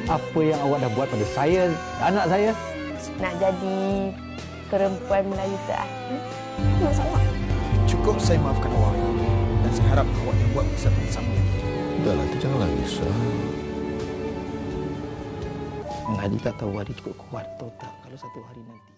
apa yang awak dah buat pada saya, anak saya. Nak jadi perempuan Melayu terakhir. Masalah. Cukup saya maafkan awak. Dan saya harap awak yang buat kesalahan sama lagi. Sudahlah, tu janganlah risau. Adi tak tahu Adi cukup kuat atau tak kalau satu hari nanti.